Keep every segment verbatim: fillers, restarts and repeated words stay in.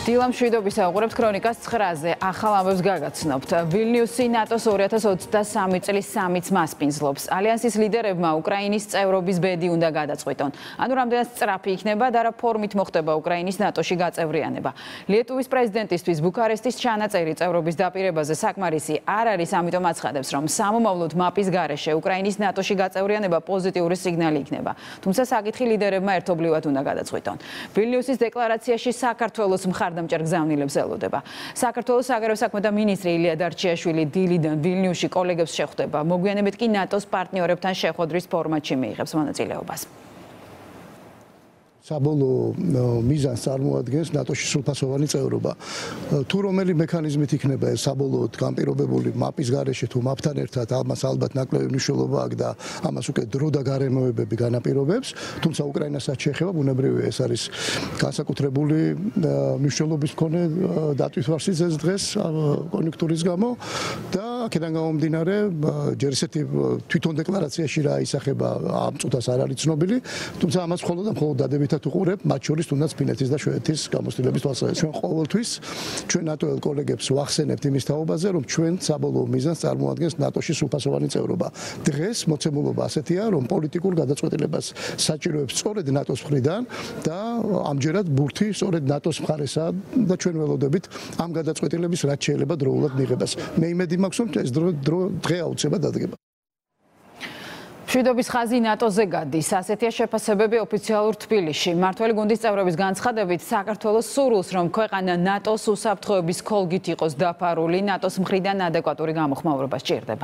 დილამ შვიდობის აუღურებთ ქრონიკას ცხრაზე. ახალ ამბებს გაგაცნობთ. ვილნიუსი ნატოს ორი ათას ოცდასამი წლის სამიც მასპინძლობს. ალიანსის ლიდერებმა უკრაინის წევრობის ბედი უნდა გადაწყვიტონ. ანუ რამდენად სწრაფი იქნება და რა ფორმით მოხდება უკრაინის ნატოში გაწევრიანება. ლიეტუვის პრეზიდენტისთვის ბუქარესტის ჩანაწერი წევრობის დაპირებაზე საკმარისი არ არის, ამიტომ აცხადებს, რომ სამომავლოდ მაპის გარეშე უკრაინის ნატოში გაწევრიანება პოზიტიური სიგნალი იქნება. თუმცა საკითხი ლიდერებმა ერთობლივად უნდა გადაწყვიტონ. ვილნიუსის დეკლარაციაში საქართველოს მხარდამჭერ გზავნილებს ელოდება. საქართველოს საგარეო საქმეთა მინისტრი ილია დარჩიაშვილი დილიდან ვილნიუსში კოლეგებს შეხვდება. მოგვიანებით კი ნატოს პარტნიორებთან შეხვედრის ფორმატში მიიღებს მონაწილეობას. საბოლოო მიზანს წარმოადგენს ნატოში სრულფასოვანი წევრობა. თუ რომელი მექანიზმით იქნება ეს საბოლოოდ განპირობებული მაპის გარეშე თუ მაპთან ერთად, ამას ალბათ ნაკლები მნიშვნელობა აქვს და ამას უკვე დრო და გარემოებები განაპირობებს, თუმცა უკრაინასაც შეეხება ბუნებრივია ეს არის განსაკუთრებული მნიშვნელობის მქონე დატვირთვაში ეს დღეს კონjunktურის გამო და აქედან გამომდინარე ჯერ ისეთი თვითონ დეკლარაციაში რა ისახება ამ წუთას არ არის ცნობილი, თუმცა ამას მხოლოდ და მხოლოდ დადებით უყურებ, მათ შორის თუნდაც ფინეთის და შვედეთის გამოცდილების თვალსაზრისით. ჩვენ ყოველთვის ჩვენ ნატოელ კოლეგებს ვახსენებთ იმის თაობაზე, რომ ჩვენ საბოლოო მიზანს წარმოადგენს ნატოში სრულფასოვანი წევრობა. დღეს მოცემულობა ასეთია, რომ პოლიტიკურ გადაწყვეტილებას საჭიროებს სწორედ ნატოს მხრიდან და ამჯერად ბურთი სწორედ ნატოს მხარესაა და ჩვენ ველოდებით ამ გადაწყვეტილების რაც შეიძლება დროულად მიღებას. მე იმედი მაქვს, რომ ეს დრო დღე აუცილებლად დადგება. შვიდობის ხაზი ნატოზე გადის. ასეთია შეფასებები ოფიციალურ თბილისში. მმართველი გუნდის წევრების განცხადებით, საქართველოს სურვილს, რომ ქვეყანა ნატოს უსაფრთხოების ქოლგით იყოს დაფარული, ნატოს მხრიდან ადეკვატური გამოხმაურება სჭირდება.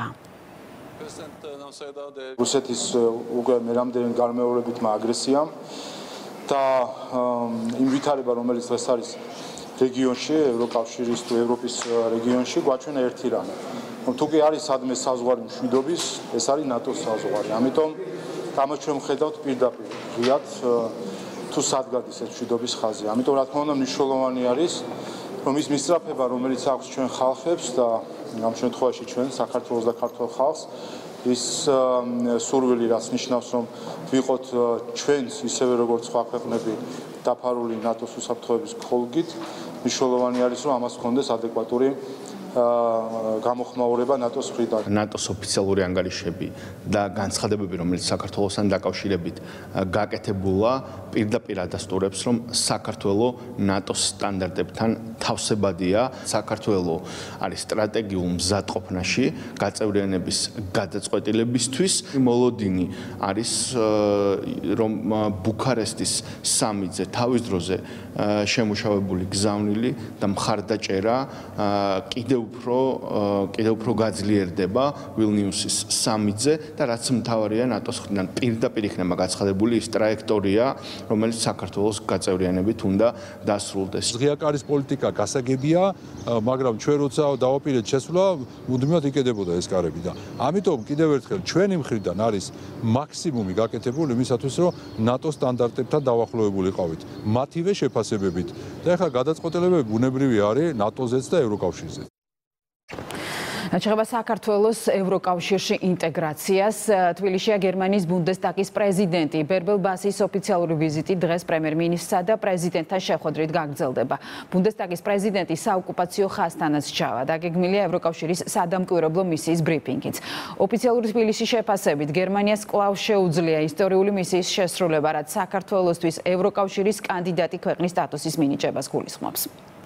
რუსეთის უკვე მერამდენი განმეორებითმა აგრესიამ და იმ ვითარება, რომელიც დღეს არის რეგიონში, ევროკავშირის თუ ევროპის რეგიონში, გვაჩვენა ერთი რამე. თუ კი არის სადმე საზღვარი მშვიდობის, ეს არის ნატოს საზღვარი. ამიტომ გამოჩ ჩვენ ხედავთ პირდაპირ ღიად თუ სად გადის ეს მშვიდობის ხაზი. ამიტომ რა თქმა უნდა მნიშვნელოვანი არის, რომ ის მისწრაფება, რომელიც აქვს ჩვენ ხალხებს და ამ შემთხვევაში ჩვენ საქართველოს და ქართულ ხალხს, ის სურვილი რაც ნიშნავს, რომ ვიყოთ ჩვენს ისევე როგორც სხვა ქვეყნები დაფარული ნატოს უსაფრთხოების ქოლგით, მნიშვნელოვანი არის, რომ ამას ჰქონდეს ადეკვატური გამოხმაურება ნატოს მხრიდან. ნატოს ოფიციალური ანგარიშები და განცხადებები, რომელიც საქართველოსთან დაკავშირებით გაკეთებულა, პირდაპირ ადასტურებს, რომ საქართველო ნატოს სტანდარტებთან თავსებადია. საქართველო არის სტრატეგიულ მზადყოფნაში გაწევრიანების გადაწყვეტილებისთვის. მოლოდინი არის, რომ ბუქარესტის სამიტზე თავის დროზე შემუშავებული გზავნილი და მხარდაჭერა კიდევ უფრო კიდევ უფრო გაძლიერდება ვილნიუსის სამიტზე და რაც მთავარია ნატოს მხრიდან პირდაპირ იქნება გაცხადებული ის ტრაექტორია, რომელიც საქართველოს გაწევრიანებით უნდა დასრულდეს. ღია კარის პოლიტიკა გასაგებია, მაგრამ ჩვენ როცა დავაპირეთ შესვლა, მუდმივად იკედებოდა ეს კარები და ამიტომ კიდევ ერთხელ ჩვენი მხრიდან არის მაქსიმუმი გაკეთებული იმისათვის, რომ ნატოს სტანდარტებთან დავახლოებული ყავით. მათივე შეფასებებით და ეხლა გადაწყვეტილებები ბუნებრივი არის ნატოზეც და ევროკავშირზეც. ჩეხება საქართველოს ევროკავშირში ინტეგრაციას. თბილისშია გერმანიის ბუნდესტაგის პრეზიდენტი ბერბელ ბასის ოფიციალური ვიზიტი დღეს პრემიერ-მინისტრსა და პრეზიდენტთან შეხვედრით გაგრძელდება. ბუნდესტაგის პრეზიდენტი საოკუპაციო ხაზთანაც ჩავა. დაგეგმილია ევროკავშირის სადამკვირვებლო მისიის ბრიფინგიც. ოფიციალური თბილისში შეფასებით გერმანიას კვლავ შეუძლია ისტორიული მისიის შესრულება, რაც საქართველოსთვის ევროკავშირის კანდიდატი ქვეყნის სტატუსის მინიჭებას გულისხმობს.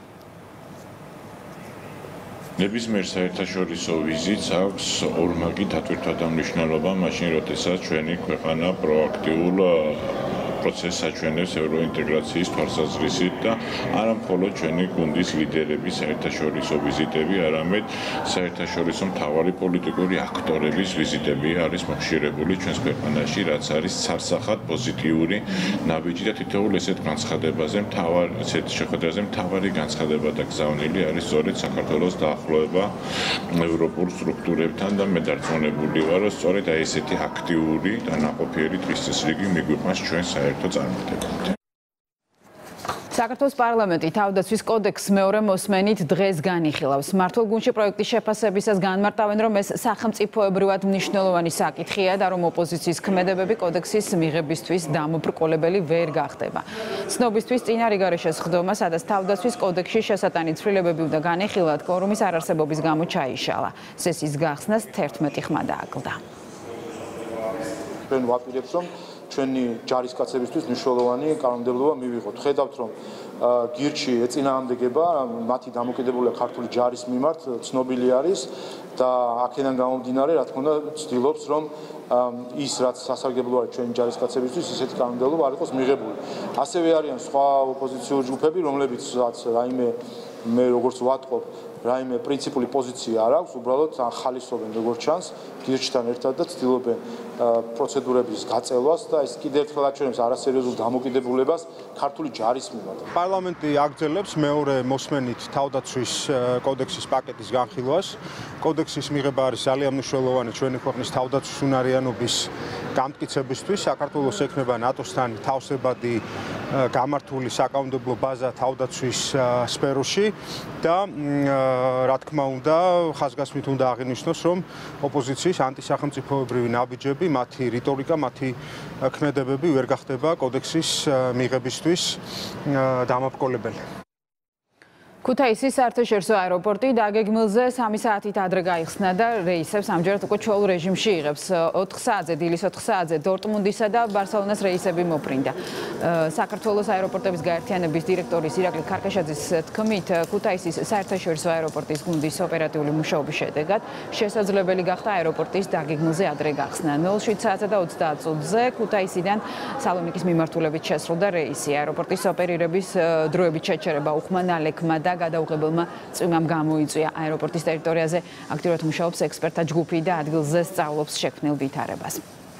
ნებისმიერ საერთაშორისო ვიზიტს აქვს ორმაგი დატვირთვა მნიშვნელობა, მაშინ როდესაც ჩვენი ქვეყანა პროაქტიულ პროცესს აჩვენებს ევროინტეგრაციის თვალსაზრისით და არა მხოლოდ ჩვენი გუნდის ლიდერების საერთაშორისო ვიზიტები, არამედ საერთაშორისო მთავარი პოლიტიკური აქტორების ვიზიტები არის მოხშირებული ჩვენს ქვეყანაში, რაც არის ცარცახად პოზიტიური ნაბიჯი და თითოეულ ესეთ განცხადებაზე მთავარ ესეთ შეხვედრაზე მთავარი განცხადება და გზავნილი არის სწორედ საქართველოს დაახლოება ევროპულ სტრუქტურებთან და მე დარწმუნებული ვარ, რომ სწორედ აი ესეთი აქტიური და ნაყოფიერი დღის წესრიგი მიგვიყვანს ჩვენ საერთო წარმატებამდე. საქართველოს პარლამენტი თავდაცვის კოდექსს მეორე მოსმენით დღეს განიხილავს. მმართველ-გუნდში პროექტის შეფასებისას განმარტავენ, რომ ეს სახელმწიფოებრივად მნიშვნელოვანი საკითხია და რომ ოპოზიციის ქმედებები კოდექსის მიღებისთვის დამობრკოლებელი ვერ გახდება. ცნობისთვის წინა რიგარეშე სხდომა, სადაც თავდაცვის კოდექსში შესატანი ცვლილებები უნდა განიხილათ, კორუმის არარსებობის გამო ჩაიშალა. სესიის გახსნას თერთმეტი ხმა დააკლდა. ჩვენ ვაპირებთ, რომ ჩვენი ჯარისკაცებისთვის მნიშვნელოვანი კანონმდებლობა მივიღოთ. ხედავთ, რომ გირჩი ეწინააღმდეგება, მათი დამოკიდებულია ქართული ჯარის მიმართ, ცნობილი არის და აქედან გამომდინარე, რა თქმა უნდა, ვცდილობს, რომ ის რაც სასარგებლო არის ჩვენი ჯარისკაცებისთვის, ისეთი კანონმდებლობა არ იყოს მიღებული. ასევე არიან სხვა ოპოზიციური ჯგუფები, რომლებიც რაიმე მე როგორც ვატყობ, რაიმე პრინციპული პოზიცია არ აქვს, უბრალოდ ხალისობენ როგორც ჩანს გირჩთან ერთად და ცდილობენ პროცედურების გაწელვას და ეს კიდევ ერთხელ აჩვენებს არასერიოზულ დამოკიდებულებას ქართული ჯარის მიმართ. პარლამენტი აგრძელებს მეორე მოსმენით თავდაცვის კოდექსის პაკეტის განხილვას. კოდექსის მიღება არის ძალიან მნიშვნელოვანი ჩვენი ქვეყნის თავდაცვის უნარიანობის გამტკიცებისთვის. საქართველოს ექნება ნატოსთან თავსებადი გამართული საკანონმდებლო ბაზა თავდაცვის სფეროში და რა თქმა უნდა, ხაზგასმით უნდა აღინიშნოს, რომ ოპოზიციის ანტისახელმწიფოებრივი ნაბიჯები, მათი რიტორიკა, მათი ქმედებები ვერ გახდება კოდექსის მიღებისთვის დამობრკოლებელი. ქუთაისის საერთაშორისო აეროპორტი დაგეგმილზე სამი საათით ადრე გაიხსნა და რეისებს ამჯერად უკვე ჩვეულ რეჟიმში იღებს. ოთხ საათზე, დილის ოთხ საათზე დორტმუნდისა და ბარსელონას რეისები მოფრინდა. საქართველოს აეროპორტების გაერთიანების დირექტორის ირაკლი ქარკაშაძის თქმით, ქუთაისის საერთაშორისო აეროპორტის გუნდის ოპერატიული მუშაობის შედეგად შესაძლებელი გახდა აეროპორტის დაგეგმილზე ადრე გახსნა. ნულ შვიდ საათსა და ოცდაათ წუთზე ქუთაისიდან სალონიკის მიმართულებით შესრულდა რეისი. აეროპორტის ოპერირების დროებით შეჩერება უხმანალექმა და გადაუღებელმა წვიმამ გამოიწვია. აეროპორტის ტერიტორიაზე აქტიურად მუშაობს ექსპერტთა ჯგუფი და ადგილზე სწავლობს შექმნილ ვითარებას.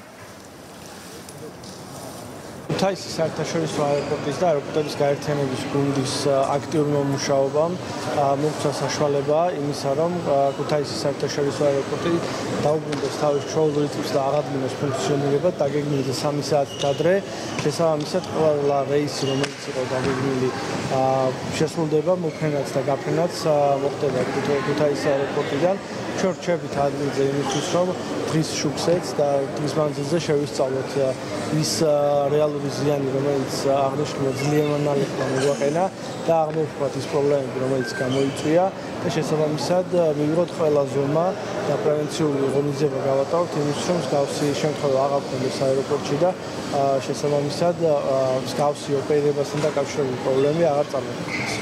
ქუთაისის საერთაშორისო აეროპორტის და აეროპორტების გაერთიანების გუნდის აქტიურმა მუშაობამ მოგცა საშუალება იმისა, რომ ქუთაისის საერთაშორისო აეროპორტი დაუბრუნდეს თავის ჩვეულ რიტმს და აღადგინოს ფუნქციონირება დაგეგმილზე სამი საათით ადრე. შესაბამისად, ყველა რეისი, რომელიც იყო დაგეგმილი, შესრულდება მოფრენაც და გაფრენაც მოხდება ქუთაისის აეროპორტიდან. ჩვენ რჩებით ადგილზე იმისთვის, რომ დღის შუქსეც და დღის მანძილზე შევისწავლოთ ის რეალური ზიანი, რომელიც აღნიშნული ძლიერმანალექმა მოგვაყენა და აღმოვხვრათ ის პრობლემები, რომელიც გამოიწვია და შესაბამისად მივიღოთ ყველა ზომა და პრევენციული ღონისძიება გავატაროთ იმისთვის, რომ მსგავსი შემთხვევა აღარ გქონდეს აეროპორტში და შესაბამისად მსგავსი ოპერირებასთან დაკავშირებული პრობლემები აღარ წარმოქმნას.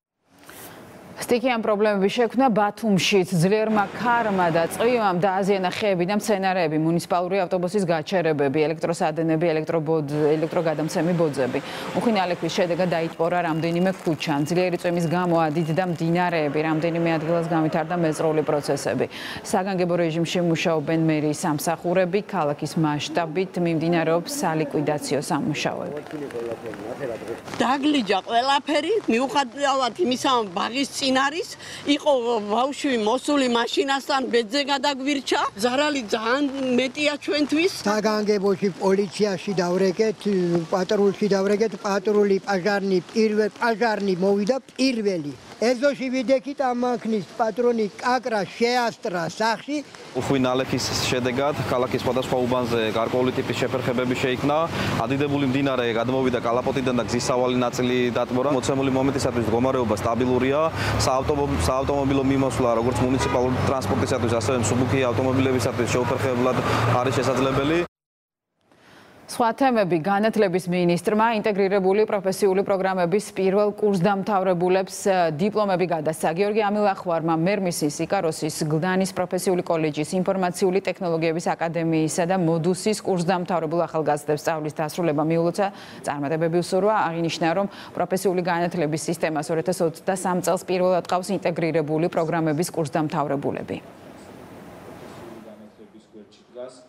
სტიქიან პრობლემები შექმნა ბათუმშიც. ძლიერმა ქარმა და წვიმამ დააზიანა ხეები და მცენარეები, მუნიციპალური ავტობუსის გაჩერებები, ელექტროსადენები, ელექტრობოდ, ელექტროგადამცემი ბოძები. უხინალექვის შედეგად დაიტბორა რამდენიმე ქუჩა. ძლიერი წვიმის გამო ადიდდა მდინარეები, რამდენიმე ადგილას გამვითარდა მეწროული პროცესები. საგანგებო რეჟიმში მუშაობენ მერიის სამსახურები, ქალაქის მასშტაბით მიმდინარეობს სალიკვიდაციო სამუშაოები. დაგლიჯა ყველაფერი, მიუხედავად იმისა, ბაღის წინ არის, იყო ბავშვი მოსული მაშინასთან ბედზე გადაგვირჩა. ზარალი ძალიან მეტია ჩვენთვის. საგანგებოში პოლიციაში დავრეკეთ, პატრულში დავრეკეთ, პატრული პაჟარნი პირველ პაჟარნი მოვიდა პირველი. ეზოში ვიდექით ამანქნის პატრონი კაკრა შეასტრა სახში. უხინალექის შედეგად ქალაქის სხვადასხვა უბანზე გარკვეული ტიპის შეფერხებები შეიქმნა. ადიდებული მდინარე გადმოვიდა კალაპოტიდან და გზის სავალი ნაწილი დატბორა. მოცემული მომენტისათვის მდგომარეობა სტაბილურია. საავტომობილო მიმოსვლა როგორც მუნიციპალური ტრანსპორტისათვის, ასევე მსუბუქი ავტომობილებისათვის შეუფერხებლად არის შესაძლებელი. სხვა თემები. განათლების მინისტრმა ინტეგრირებული პროფესიული პროგრამების პირველ კურსდამთავრებულებს დიპლომები გადასცა. გიორგი ამილახვარმა მერმისის, იკაროსის, გლდანის პროფესიული კოლეჯის, ინფორმაციული ტექნოლოგიების აკადემიისა და მოდუსის კურსდამთავრებულ ახალგაზრდებს სწავლის დასრულება მიულოცა. წარმატებები უსურვა. აღინიშნა, რომ პროფესიული განათლების სისტემას ორი ათას ოცდასამ წელს პირველად ყავს ინტეგრირებული პროგრამების კურსდამთავრებულები.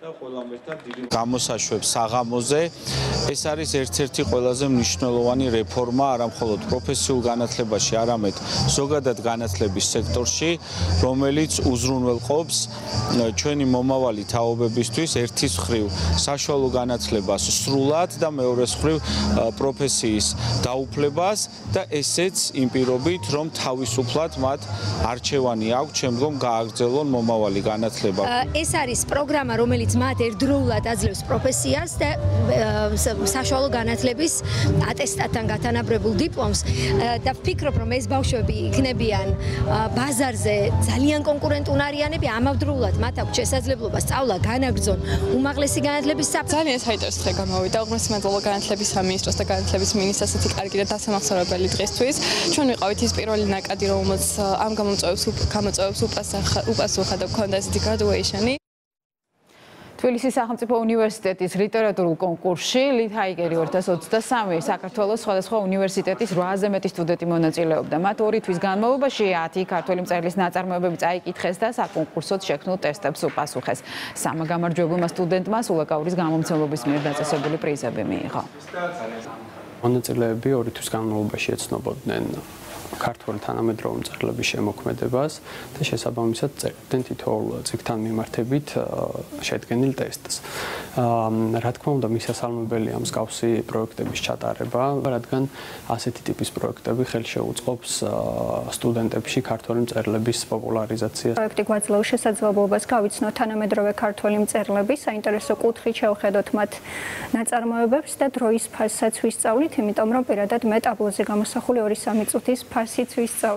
გამოსაშვებ საღამოზე ეს არის ერთ-ერთი ყველაზე მნიშვნელოვანი რეფორმა არა მხოლოდ პროფესიულ განათლებაში, არამედ ზოგადად განათლების სექტორში, რომელიც უზრუნველყოფს ჩვენი მომავალი თაობებისთვის ერთის მხრივ საშუალო განათლებას სრულად და მეორეს მხრივ პროფესიის დაუფლებას და ესეც იმ პირობით, რომ თავისუფლად მათ არჩევანი აქვთ, შემდგომ გააგრძელონ მომავალი განათლება. ეს არის პროგრამა, რომელიც მათ ერთდროულად აძლევს პროფესიას და საშუალო განათლების ატესტატთან გათანაბრებულ დიპლომს და ვფიქრობ, რომ ეს ბავშვები იქნებიან ბაზარზე ძალიან კონკურენტუნარიანები, ამავდროულად მათ აქვს შესაძლებლობა სწავლა განაგრძონ უმაღლესი განათლების საფრთხე. ძალიან საინტერესო დღე გამოვიდა უღმრთისმეტყველო განათლების სამინისტროს და განათლების მინისტრს ასეთი კარგი და დასამახსოვრებელი დღისთვის. ჩვენ ვიყავით ის პირველი ნაკადი, რომელსაც ამ გამოწვევებს გამოწვევებს უპასუხა და გქონდა ესეთი graduation-ი. თბილისის სახელმწიფო უნივერსიტეტის ლიტერატურულ კონკურსში ლითაიგერი ორი ათას ოცდასამი საქართველოს სხვადასხვა უნივერსიტეტის რვაზე მეტი სტუდენტი მონაწილეობდა. მათ ორი თვის განმავლობაში ათი ქართველი მწერლის ნაწარმოებები წაიკითხეს და საკონკურსოდ შექმნილ ტესტებს უპასუხეს. სამა გამარჯვებულმა სტუდენტმა სულაკაურის გამომცემლობის მიერ დაწესებული პრიზები მიიღო. მონაწილეები ორი თვის განმავლობაში ეცნობოდნენ ქართული თანამედროვე მწერლების შემოქმედებას და შესაბამისად წერდნენ თითოეულ წიგნთან მიმართებით შედგენილ ტესტს. რა თქმა უნდა, მისასალმებელია მსგავსი პროექტების ჩატარება, რადგან ასეთი ტიპის პროექტები ხელს შეუწყობს სტუდენტებში ქართული მწერლების პოპულარიზაციას. პროექტი გვაძლევს შესაძლებლობას გავიცნოთ თანამედროვე ქართული მწერლების საინტერესო კუთხით შევხედოთ მათ ნაწარმოებებს და დროის ფასსაც ვისწავლით, იმიტომ რომ პირადად მე ტაბლოზე გამოსახული ორი სამი წუთის ფასიც ვისწავლ.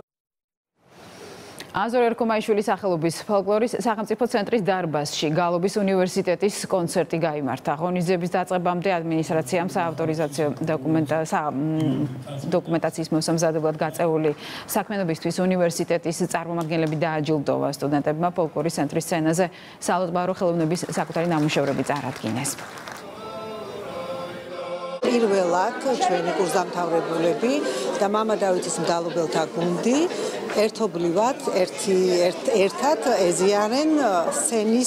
აზორ ერქომაიშვილის სახელობის ფოლკლორის სახელმწიფო ცენტრის დარბაზში გალობის უნივერსიტეტის კონცერტი გაიმართა. ღონისძიების დაწყებამდე ადმინისტრაციამ საავტორიზაციო დოკუმენტაციის მოსამზადებლად გაწეული საქმიანობისთვის უნივერსიტეტის წარმომადგენლები დააჯილდოვა სტუდენტებმა ფოლკლორის ცენტრის სცენაზე საალათბარო ხელოვნების საკუთარი ნამუშევრები წარადგინეს. პირველად ჩვენი კურსდამთავრებულები და მამა დავითის მგალობელთა გუნდი ერთობლივად ერთი ერთად ეზიარენ სცენის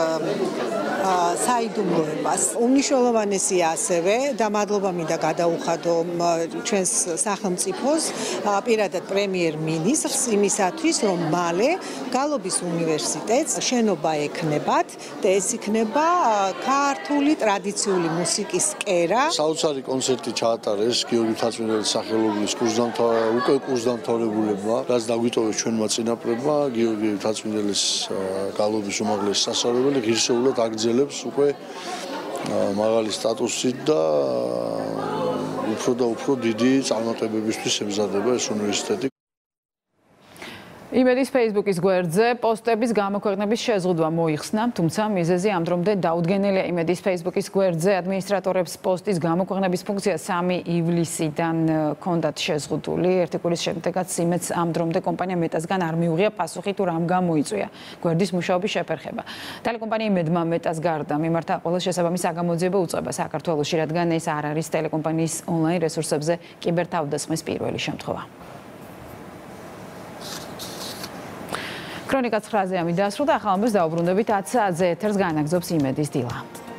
საიდუმლოებას. უმნიშვნელოვანესია ასევე და მადლობა მინდა გადაუხადო ჩვენს სახელმწიფოს პირადად პრემიერ-მინისტრს იმისათვის, რომ მალე გალობის უნივერსიტეტს შენობა ექნებათ და ეს იქნება ქართული ტრადიციული მუსიკის კერა. საოცარი კონცერტი ჩაატარეს გიორგი მთაწმიდელის სახელობის უკვე კურსდამთავრებულებმა, რაც დაგვიტოვეს ჩვენმა წინაპრებმა. გიორგი მთაწმიდელის გალობის უმაღლესი სასწავლებელი ღირსეულად აგრძელებს უკვე მაღალი სტატუსით და უფრო და უფრო დიდი წარმატებებისთვის ემზადება ეს უნივერსიტეტი. იმედის Facebook-ის გვერდზე პოსტების გამოქვეყნების შეზღუდვა მოიხსნა, თუმცა მიზეზი ამ დრომდე დაუდგენელია. იმედის Facebook-ის გვერდზე ადმინისტრატორებს პოსტის გამოქვეყნების ფუნქცია სამი ივლისიდან ჰქონდათ შეზღუდული. ერთი კვირის შემდეგაც იმედს ამ დრომდე კომპანია მეტასგან არ მიუღია პასუხი თუ რამ გამოიწვია გვერდის მუშაობის შეფერხება. ტელეკომპანია მეტმა მეტას გარდა მიმართა ყველა შესაბამის საგამოძიებო უწყება საქართველოში, რადგან ეს არ არის ტელეკომპანიის ონლაინ რესურსებზე კიბერთავდასხმის პირველი შემთხვევა. ქრონიკა ცხრაზე ამი დასრულდა, ახალ ამბებს დაუბრუნდებით ათს საათზე ეთერს განაგზობს იმედის დილა.